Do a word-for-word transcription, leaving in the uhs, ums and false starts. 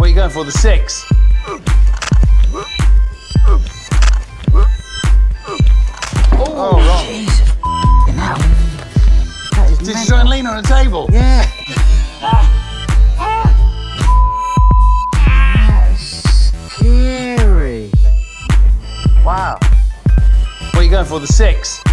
What are you going for, the six? Oh, wrong. Jesus, f***ing hell. That is Did you mental. try and lean on a table? Yeah. That's scary. Wow. What are you going for, the six?